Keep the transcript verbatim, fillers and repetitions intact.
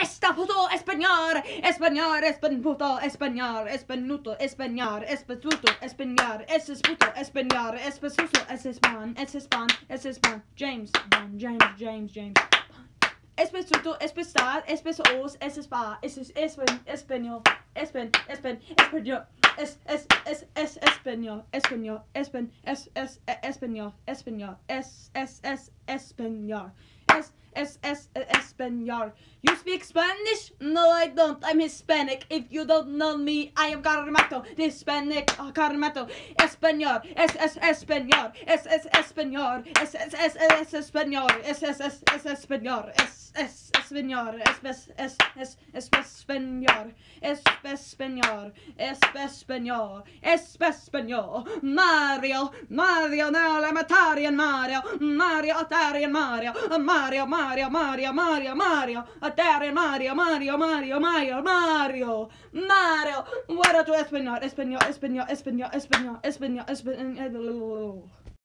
esta puto español, español, espan puto, español, espanuto, español, espetuto, español, es puto, español, espesuso, es espan, es espan, es espan, James, Bond, James, James, James. Espesuto, espestar, espesos, es spa, es es espen, español, espen, espen, español. Es, es, es, es, español, español, espen, es, es, español, español, es, es, es, español, es, es, es, español. You speak Spanish? No, I don't. I'm Hispanic. If you don't know me, I am Carmato. Hispanic, uh, Carmato. Español, es, es, español, es, es, español, es, es, es, es, español, es, es, es, es, español, es, es, español, es, es, es, es, es, español, es, español, es, español, es, español. Mario, Mario, no, la Matarian Mario, Mario, Atarian Mario, Mario, Mario, Mario, Mario, Mario, Atarian Mario, Mario, Mario, Mario, Mario, Mario. What to español, español, español, español, español, español, español.